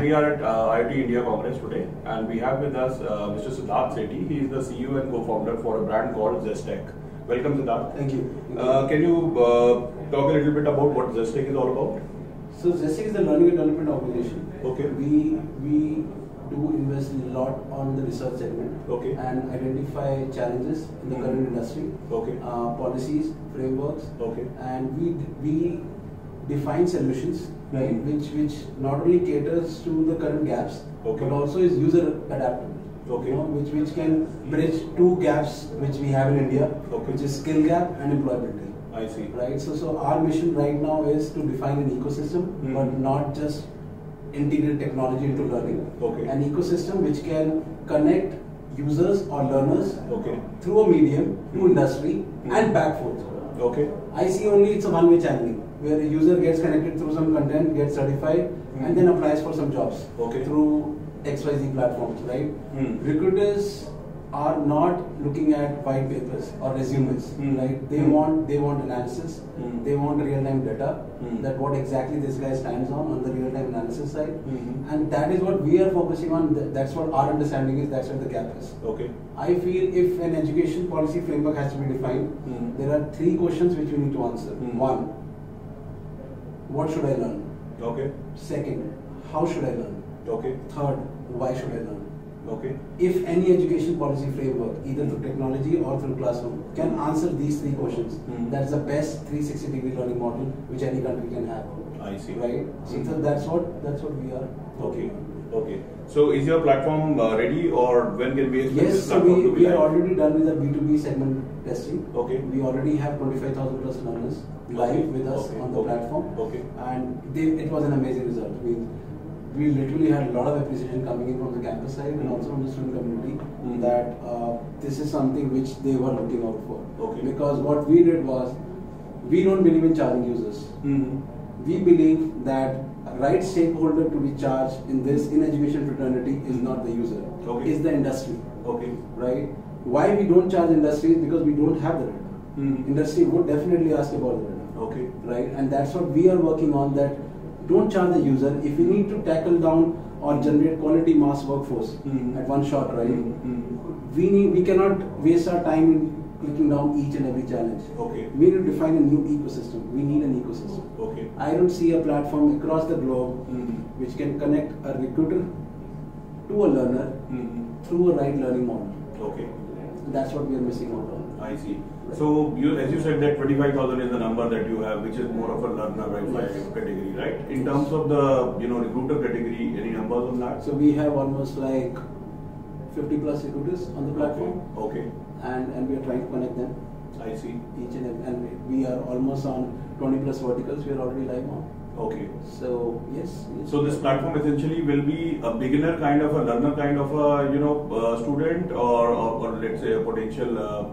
we are at IoT India Congress today, and we have with us Mr. Siddharth Sethi. He is the CEO and co-founder for a brand called Zestech. Welcome, Siddharth. Thank you. Can you talk a little bit about what Zestech is all about? So Zestech is a learning and development organization. Okay. We do invest a lot on the research segment. Okay. And identify challenges in the current industry. Okay. Policies, frameworks. Okay. And we define solutions, right, which not only caters to the current gaps, okay, but also is user adaptable. Okay. You know, which can bridge two gaps which we have in India, okay, which is skill gap and employability. I see. Right. So our mission right now is to define an ecosystem, but not just integrate technology into learning. Okay. An ecosystem which can connect users or learners, okay, through a medium to industry and back forth. Okay. I see only it's a one-way channeling where a user gets connected through some content, gets certified, and then applies for some jobs, okay, through XYZ platforms, right? Recruiters are not looking at white papers or resumes, right? They want analysis, they want real-time data, that what exactly this guy stands on the real-time analysis side, and that is what we are focusing on. That's what our understanding is. That's where the gap is. Okay. I feel if an education policy framework has to be defined, there are three questions which we need to answer. One, what should I learn? Okay. Second, how should I learn? Okay. Third, why should I learn? Okay. If any education policy framework, either through technology or through classroom, can answer these three questions, that's the best 360-degree learning model which any country can have. I see. Right? So that's what we are. Okay. Okay. So is your platform ready, or when can we expect this Yes, so platform to be we are live? already done with the B2B segment testing. Okay. We already have 25,000 plus learners live with us on the platform. Okay. And it was an amazing result. We literally had a lot of appreciation coming in from the campus side and also from the student community that this is something which they were looking out for. Okay. Because what we did was, we don't believe in charging users. We believe that right stakeholder to be charged in education fraternity is not the user, okay, is the industry. Okay. Right? Why we don't charge industry is because we don't have the data. Industry would definitely ask about the data. Okay. Right? And that's what we are working on, that don't charge the user. If we need to tackle down or generate quality mass workforce at one shot, right? We cannot waste our time in clicking down each and every challenge. Okay. We need to define a new ecosystem. We need an ecosystem. Okay. I don't see a platform across the globe which can connect a recruiter to a learner through a right learning model. Okay. That's what we are missing out on. I see. So as you said, that 25,000 is the number that you have, which is more of a learner category, right? In terms of the recruiter category, any numbers on that? So we have almost like 50 plus recruiters on the platform. Okay. And we are trying to connect them. I see. Each and every, and we are almost on 20 plus verticals. We are already live on. Okay. So yes. So this platform essentially will be a beginner kind of a learner kind of a student, or let's say a potential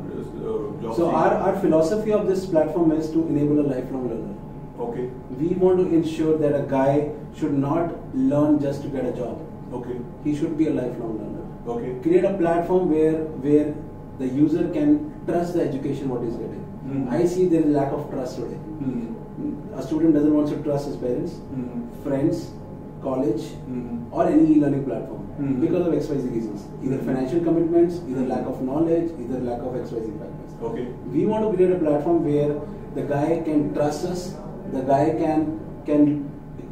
job. So our philosophy of this platform is to enable a lifelong learner. Okay. We want to ensure that a guy should not learn just to get a job. Okay. He should be a lifelong learner. Okay. Create a platform where the user can trust the education what he's getting. I see there is lack of trust today. A student doesn't want to trust his parents, friends, college, or any e-learning platform because of XYZ reasons. Either financial commitments, either lack of knowledge, either lack of XYZ factors. Okay. We want to create a platform where the guy can trust us, the guy can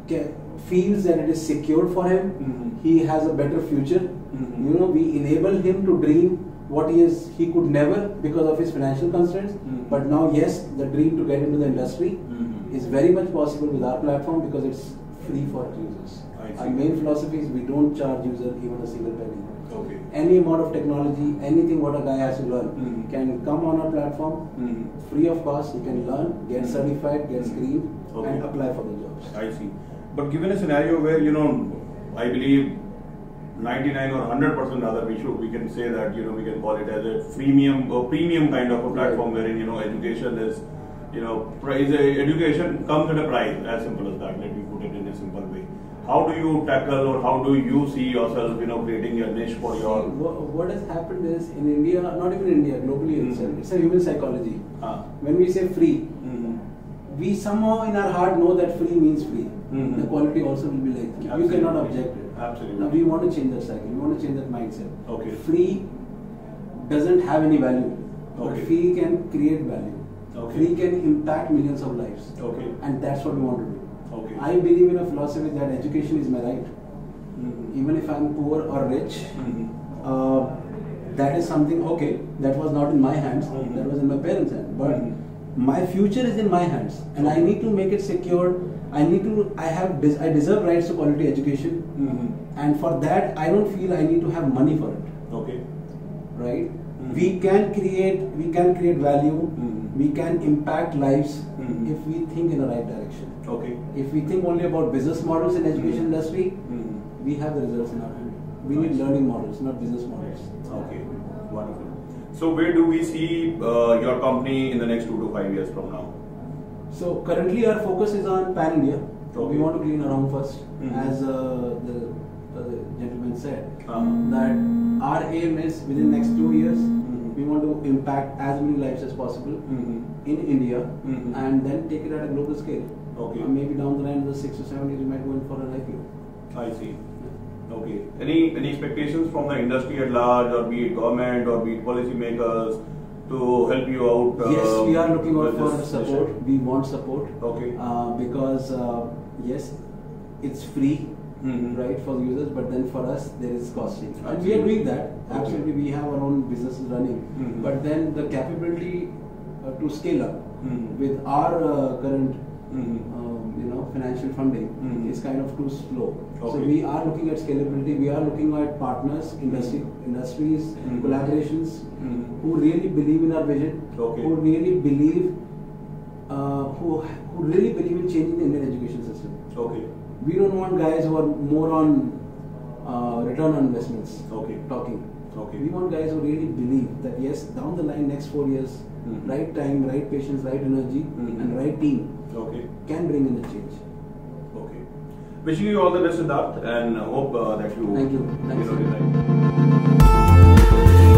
feels that it is secure for him, he has a better future. We enable him to dream what he could never because of his financial constraints. But now, yes, the dream to get into the industry is very much possible with our platform because it's free for users. Our main philosophy is we don't charge users even a single penny. Okay. Any amount of technology, anything what a guy has to learn can come on our platform free of cost. He can learn, get certified, get screened, and apply for the jobs. I see. But given a scenario where I believe 99 or 100% rather, we can say that we can call it as a premium kind of a platform wherein education is education comes at a price, as simple as that. Let me put it in a simple way. How do you tackle, or how do you see yourself creating your niche for your? What has happened is in India, not even India, globally itself, it's a human psychology. When we say free, we somehow in our heart know that free means free. The quality also will be like that. You Absolutely. cannot object it. Absolutely. Now we want to change that cycle. We want to change that mindset. Okay. Free doesn't have any value, but Okay. free can create value. Okay. Free can impact millions of lives. Okay. And that's what we want to do. Okay. I believe in a philosophy that education is my right. Even if I'm poor or rich, that is something, okay, that was not in my hands, that was in my parents' hands. But my future is in my hands, and I need to make it secure. I deserve rights to quality education, and for that, I don't feel I need to have money for it. Okay. Right? We can create value. We can impact lives if we think in the right direction. Okay. If we think only about business models in education industry, we have the results in our hand. We need learning models, not business models. Okay, wonderful. So where do we see your company in the next 2 to 5 years from now? So currently our focus is on pan India. Okay. We want to clean around first, as the gentleman said. That our aim is within next 2 years, we want to impact as many lives as possible in India, and then take it at a global scale. Okay. Maybe down the line, in the 6 to 7 years, we might go in for an IPO. I see. Okay. Any expectations from the industry at large, or be it government, or be it policy makers, to help you out? Yes, we are looking out for this support. mission? We want support. Okay. Because yes, it's free, right, for users, but then for us there is costing, and we are doing that. Okay. Absolutely, we have our own businesses running, but then the capability to scale up with our current financial funding is kind of too slow. So Okay. we are looking at scalability. We are looking at partners, industries, collaborations who really believe in our vision, Okay. who really believe in changing the Indian education system. Okay. We don't want guys who are more on return on investments Okay. talking. Okay. We want guys who really believe that yes, down the line, next 4 years, right time, right patience, right energy, and right team Okay. can bring in the change. Okay. Wishing you all the best, Siddharth, and hope that you. Thank you. Thanks. Delight.